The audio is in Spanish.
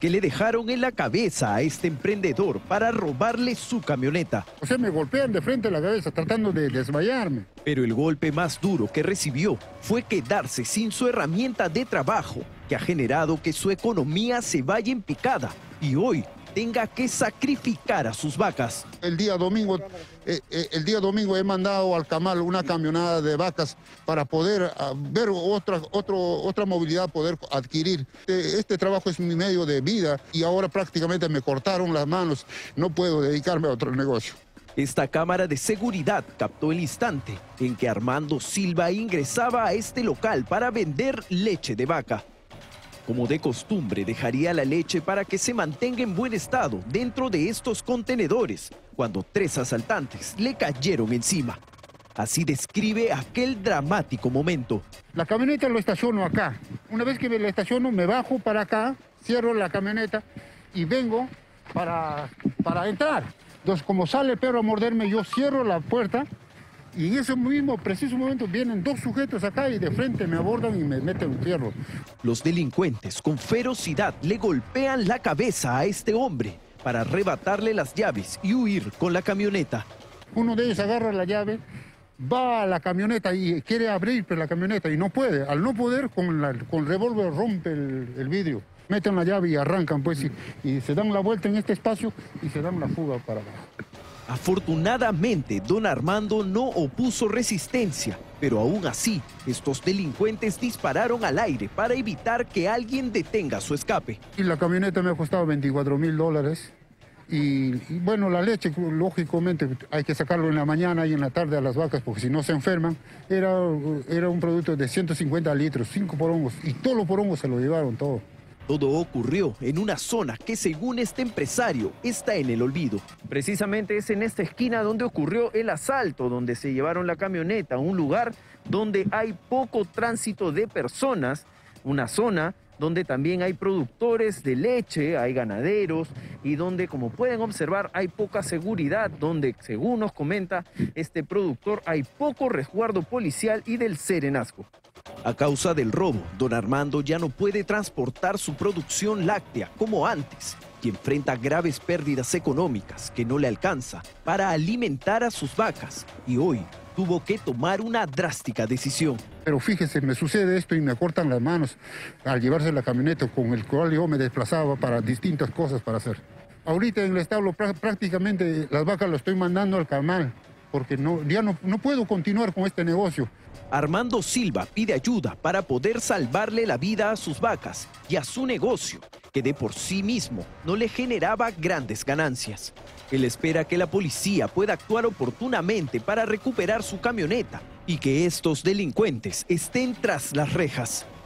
que le dejaron en la cabeza a este emprendedor para robarle su camioneta. O sea, me golpean de frente a la cabeza tratando de desmayarme. Pero el golpe más duro que recibió fue quedarse sin su herramienta de trabajo, que ha generado que su economía se vaya en picada y hoy tenga que sacrificar a sus vacas. El día domingo he mandado al Camal una camionada de vacas para poder ver otra movilidad, poder adquirir. Este trabajo es mi medio de vida y ahora prácticamente me cortaron las manos. No puedo dedicarme a otro negocio. Esta cámara de seguridad captó el instante en que Armando Silva ingresaba a este local para vender leche de vaca. Como de costumbre, dejaría la leche para que se mantenga en buen estado dentro de estos contenedores, cuando 3 asaltantes le cayeron encima. Así describe aquel dramático momento. La camioneta lo estaciono acá. Una vez que la estaciono, me bajo para acá, cierro la camioneta y vengo para entrar. Entonces, como sale el perro a morderme, yo cierro la puerta. Y en ese mismo preciso momento vienen 2 sujetos acá y de frente me abordan y me meten un fierro. Los delincuentes con ferocidad le golpean la cabeza a este hombre para arrebatarle las llaves y huir con la camioneta. Uno de ellos agarra la llave, va a la camioneta y quiere abrir la camioneta y no puede. Al no poder, con el revólver rompe el vidrio. Meten la llave y arrancan pues y se dan la vuelta en este espacio y se dan la fuga para abajo. Afortunadamente, don Armando no opuso resistencia, pero aún así, estos delincuentes dispararon al aire para evitar que alguien detenga su escape. Y la camioneta me ha costado $24.000 y bueno, la leche, lógicamente, hay que sacarlo en la mañana y en la tarde a las vacas porque si no se enferman. Era un producto de 150 litros, 5 porongos y todos los porongos se lo llevaron todo. Todo ocurrió en una zona que, según este empresario, está en el olvido. Precisamente es en esta esquina donde ocurrió el asalto, donde se llevaron la camioneta, un lugar donde hay poco tránsito de personas, una zona donde también hay productores de leche, hay ganaderos y donde, como pueden observar, hay poca seguridad, donde, según nos comenta este productor, hay poco resguardo policial y del serenazgo. A causa del robo, don Armando ya no puede transportar su producción láctea como antes y enfrenta graves pérdidas económicas que no le alcanza para alimentar a sus vacas y hoy tuvo que tomar una drástica decisión. Pero fíjese, me sucede esto y me cortan las manos al llevarse la camioneta con el cual yo me desplazaba para distintas cosas para hacer. Ahorita en el establo prácticamente las vacas las estoy mandando al Camal porque ya no puedo continuar con este negocio. Armando Silva pide ayuda para poder salvarle la vida a sus vacas y a su negocio, que de por sí mismo no le generaba grandes ganancias. Él espera que la policía pueda actuar oportunamente para recuperar su camioneta y que estos delincuentes estén tras las rejas.